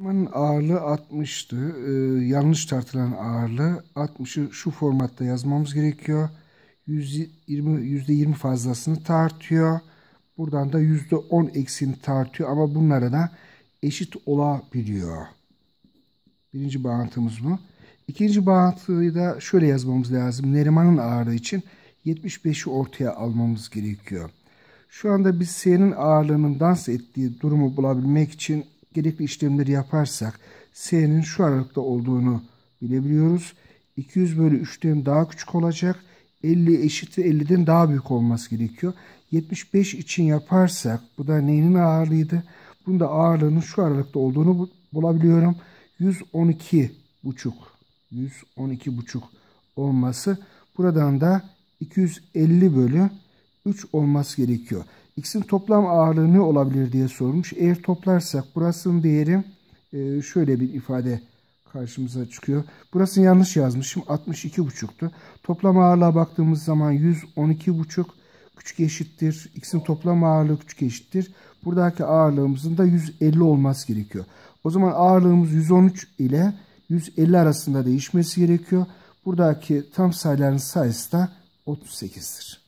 Elemanın ağırlığı 60'tı. Yanlış tartılan ağırlığı 60'ı şu formatta yazmamız gerekiyor. %20 fazlasını tartıyor. Buradan da %10 eksiğini tartıyor ama bunlara da eşit olabiliyor. Birinci bağıntımız bu. İkinci bağıntıyı da şöyle yazmamız lazım. Neriman'ın ağırlığı için 75'i ortaya almamız gerekiyor. Şu anda biz S'nin ağırlığının dans ettiği durumu bulabilmek için gerekli işlemleri yaparsak S'nin şu aralıkta olduğunu bilebiliyoruz. 200 bölü 3'ten daha küçük olacak. 50 eşittir 50'den daha büyük olması gerekiyor. 75 için yaparsak bu da neyinin ağırlığıydı? Bunun da ağırlığının şu aralıkta olduğunu bulabiliyorum. 112,5 olması. Buradan da 250 bölü 3 olması gerekiyor. X'in toplam ağırlığı ne olabilir diye sormuş. Eğer toplarsak burasının değeri şöyle bir ifade karşımıza çıkıyor. Burasını yanlış yazmışım. 62,5'tu. Toplam ağırlığa baktığımız zaman 112,5 küçük eşittir. X'in toplam ağırlığı küçük eşittir. Buradaki ağırlığımızın da 150 olması gerekiyor. O zaman ağırlığımız 113 ile 150 arasında değişmesi gerekiyor. Buradaki tam sayıların sayısı da 38'dir.